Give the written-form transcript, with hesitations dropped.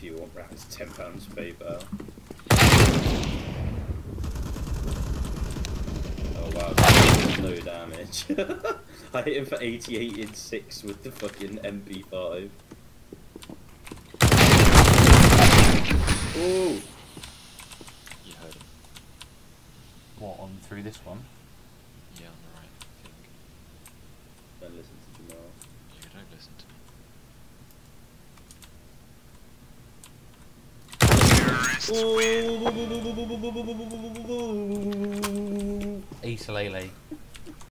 if you want rounds, £10 PayPal. Oh wow, no damage. I hit him for 88 in 6 with the fucking MP5. Ooh! You heard him. What, on through this one? Yeah, on the right, I think. Don't listen to Jamal. You don't listen to me. Isolele.